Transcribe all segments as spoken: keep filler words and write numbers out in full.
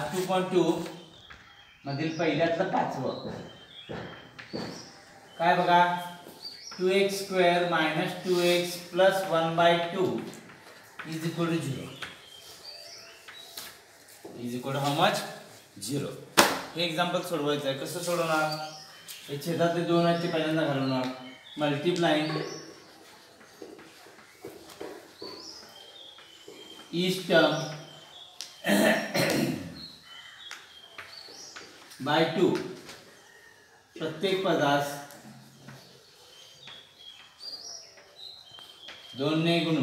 Two point two मधील पहिल्यातलं पाचवं काय बघा, two x square minus two x plus one by two is equal to zero. Is equal to how much? Zero. हे example सोडवायचं आहे. कसं सोडवणार? हे छेदातले दोन आहेत ते पहिल्यांदा घालवणार. Multiplying each term by two, प्रत्येक पदास दोन ने गुणू.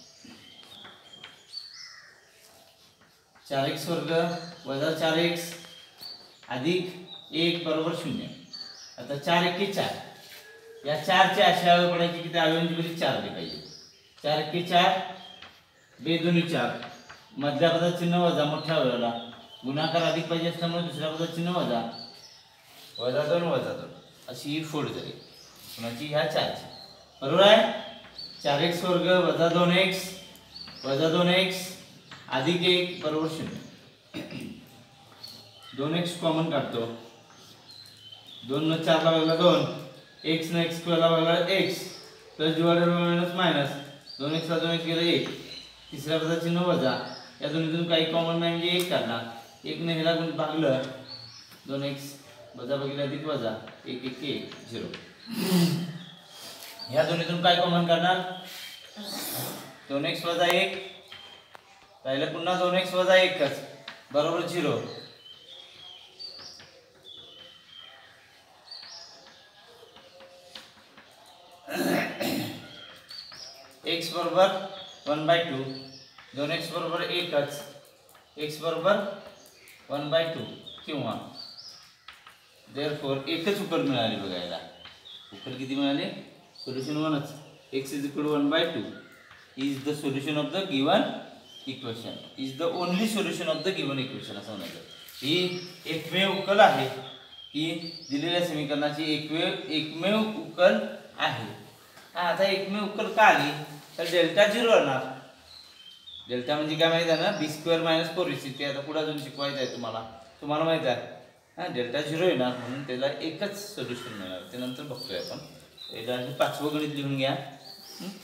चार एक्स वर्ग वजा चार एक्स अधिक एक बरोबर शून्य. आता चार एके चार, या चारचे अशा अवयव पडायचे की त्या अवयवांची बेरीज चार आली पाहिजे. चार एके चार, बे दोन्ही चार, मधल्या पदात चिन्ह वजा, मोठ्या अवयवाला गुणाकार अधिक पाहिजे असल्यामुळे दुसऱ्या पदात चिन्ह वजा, वजा दोन वजा दोन अशी ही फोड झाली कुणाची? ह्या चारची. बरोबर आहे. चार एक्स वर्ग वजा दोन एक्स वजा दोन एक्स अधिक एक बरोबर शून्य. दोन एक्स कॉमन काढतो. दोन न चारला वेगळा दोन, एक्स न एक्स स्क्वेअरला वेगळा x, plus divided by minus minus, दोन एक्सला दोन एक्स गेला एक, तिसऱ्या पदात चिन्ह वजा, या दोन्हीतून काही कॉमन नाही म्हणजे एक काढला. एक ने ह्याला गुण भागलं, दोन एक्स वजा बघितलं अधिक वजा एक एक एक झिरो. ह्या दोन्हीतून काय कॉमन काढणार? दोन एक्स वजा एक राहिलं, पुन्हा दोन एक्स वजा एकच बरोबर झिरो. एक्स बरोबर वन बाय टू, दोन एक्स बरोबर एकच, एक्स बरोबर वन बाय टू किंवा देअरफॉर एकच उकल मिळाली बघायला. उकल किती मिळाले? सोल्युशन वनच. X is equal to one by two is the solution of the given equation. Is the only solution of the given equation असं म्हणायचं. ही एकमेव उकल आहे. ही दिलेल्या समीकरणाची एकमेव एकमेव उकल आहे. आता एकमेव उकल का आली? तर डेल्टा झिरो येणार. डेल्टा म्हणजे काय माहिती आहे ना? B square minus four c. ते आता पुढे अजून शिकवायचं आहे तुम्हाला. तुम्हाला माहिती आहे हां डेल्टा झिरो येणार म्हणून त्याला एकच सोल्युशन मिळणार. ते नंतर बघतोय आपण. एकदा पाचवं गणित लिहून घ्या.